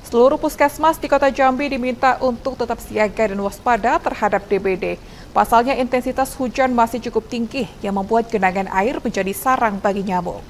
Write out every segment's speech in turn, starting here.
Seluruh puskesmas di Kota Jambi diminta untuk tetap siaga dan waspada terhadap DBD. Pasalnya intensitas hujan masih cukup tinggi yang membuat genangan air menjadi sarang bagi nyamuk.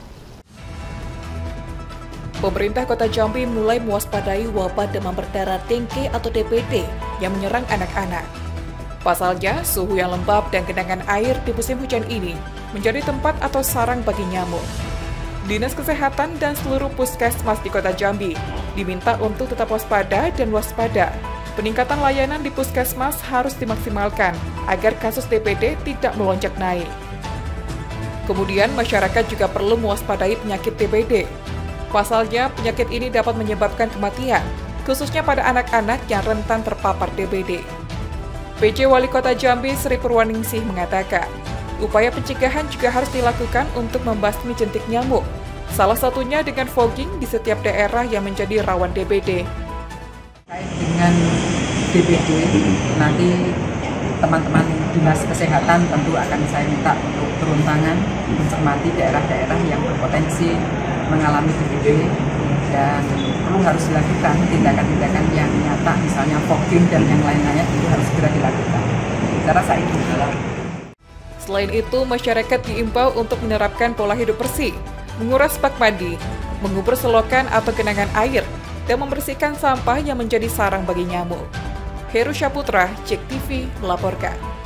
Pemerintah Kota Jambi mulai mewaspadai wabah demam berdarah dengue atau DBD yang menyerang anak-anak. Pasalnya, suhu yang lembab dan genangan air di musim hujan ini menjadi tempat atau sarang bagi nyamuk. Dinas Kesehatan dan seluruh puskesmas di Kota Jambi diminta untuk tetap waspada dan waspada. Peningkatan layanan di puskesmas harus dimaksimalkan agar kasus DBD tidak melonjak naik. Kemudian masyarakat juga perlu mewaspadai penyakit DBD. Pasalnya, penyakit ini dapat menyebabkan kematian, khususnya pada anak-anak yang rentan terpapar DBD. PJ Wali Kota Jambi Sri Purwaningsih mengatakan, upaya pencegahan juga harus dilakukan untuk membasmi jentik nyamuk, salah satunya dengan fogging di setiap daerah yang menjadi rawan DBD. Terkait dengan DBD, nanti teman-teman Dinas Kesehatan tentu akan saya minta untuk turun tangan mencermati daerah-daerah yang berpotensi mengalami DBD dan perlu harus dilakukan tindakan-tindakan yang nyata, misalnya fogging dan yang lain-lainnya itu harus segera dilakukan. Saya rasa itu. Selain itu, masyarakat diimbau untuk menerapkan pola hidup bersih, menguras bak mandi, mengubur selokan atau genangan air, dan membersihkan sampah yang menjadi sarang bagi nyamuk. Heru Syaputra, JEK TV, melaporkan.